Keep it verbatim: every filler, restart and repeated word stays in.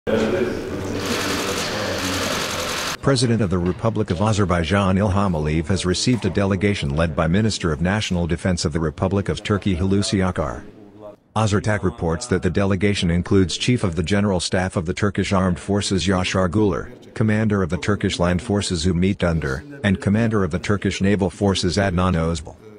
President of the Republic of Azerbaijan Ilham Aliyev has received a delegation led by Minister of National Defense of the Republic of Turkey Hulusi Akar.AZERTAC reports that the delegation includes Chief of the General Staff of the Turkish Armed Forces Yasar Guler, Commander of the Turkish Land Forces Umit Dundar, and Commander of the Turkish Naval Forces Adnan Ozbal.